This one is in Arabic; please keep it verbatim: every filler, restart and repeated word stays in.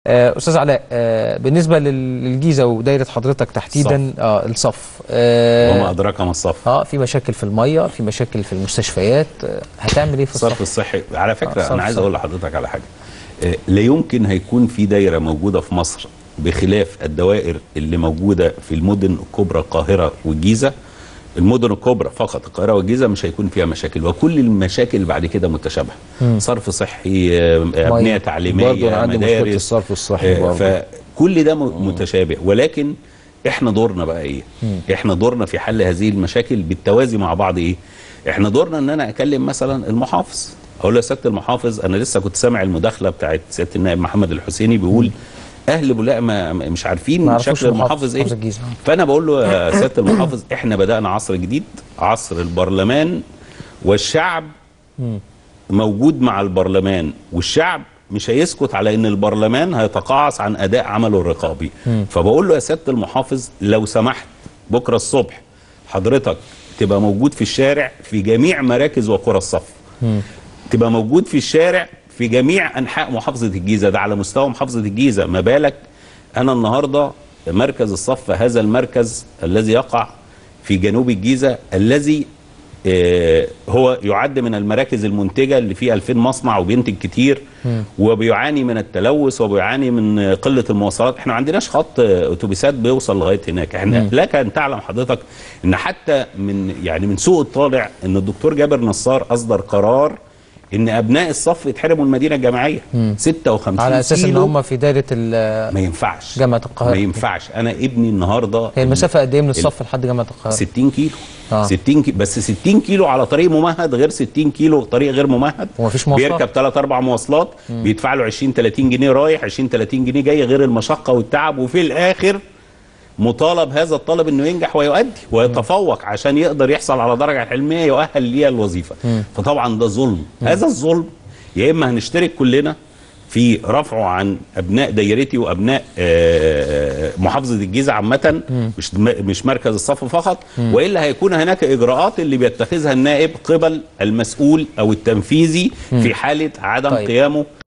آه، استاذ علاء، آه، بالنسبه للجيزه ودايره حضرتك تحديدا اه الصف اه وما ادراك ما الصف. اه في مشاكل في الميه، في مشاكل في المستشفيات، آه هتعمل ايه في الصف؟ الصرف الصحي على فكره آه انا عايز صحي. اقول لحضرتك على حاجه. آه لا يمكن هيكون في دايره موجوده في مصر بخلاف الدوائر اللي موجوده في المدن الكبرى القاهره والجيزه. المدن الكبرى فقط القاهره والجيزه مش هيكون فيها مشاكل، وكل المشاكل بعد كده متشابهه. صرف صحي، ابنيه تعليميه، برضه انا عندي مدارس، مشكله الصرف الصحي برضه. فكل ده متشابه، ولكن احنا دورنا بقى ايه؟ مم. احنا دورنا في حل هذه المشاكل بالتوازي مع بعض ايه؟ احنا دورنا ان انا اكلم مثلا المحافظ، اقول له يا سياده المحافظ، انا لسه كنت سامع المداخله بتاعت سياده النائب محمد الحسيني بيقول مم. اهل بولاق ما مش عارفين شكل المحافظ ايه. فانا بقول له يا سياده المحافظ، احنا بدانا عصر جديد، عصر البرلمان والشعب مم. موجود مع البرلمان، والشعب مش هيسكت على ان البرلمان هيتقاعس عن اداء عمله الرقابي. مم. فبقول له يا سياده المحافظ، لو سمحت بكره الصبح حضرتك تبقى موجود في الشارع في جميع مراكز وقرى الصف. مم. تبقى موجود في الشارع في جميع انحاء محافظه الجيزه، ده على مستوى محافظه الجيزه، ما بالك انا النهارده مركز الصف، هذا المركز الذي يقع في جنوب الجيزه، الذي آه هو يعد من المراكز المنتجه اللي فيه ألفين مصنع وبينتج كتير، م. وبيعاني من التلوث وبيعاني من قله المواصلات. احنا ما عندناش خط اتوبيسات بيوصل لغايه هناك. احنا م. لك ان تعلم حضرتك ان حتى من يعني من سوء الطالع ان الدكتور جابر نصار اصدر قرار ان ابناء الصف يتحرموا المدينه الجامعيه. مم. ستة وخمسين على اساس ان هم في دايره ما ينفعش جامعه القاهره. ما ينفعش. انا ابني النهارده هي المسافه قد ايه من الصف لحد جامعه القاهره؟ ستين كيلو. آه. ستين كيلو، بس ستين كيلو على طريق ممهد غير ستين كيلو طريق غير ممهد. ومفيش مواصلات، بيركب ثلاث اربع مواصلات، مم. بيدفع له عشرين تلاتين جنيه رايح، عشرين تلاتين جنيه جاي، غير المشقه والتعب، وفي الاخر مطالب هذا الطالب انه ينجح ويؤدي ويتفوق عشان يقدر يحصل على درجه علميه يؤهل ليها الوظيفه. مم. فطبعا ده ظلم. مم. هذا الظلم يا اما هنشترك كلنا في رفعه عن ابناء دايرتي وابناء محافظه الجيزه عامه، مش مش مركز الصف فقط، مم. والا هيكون هناك اجراءات اللي بيتخذها النائب قبل المسؤول او التنفيذي مم. في حاله عدم طيب. قيامه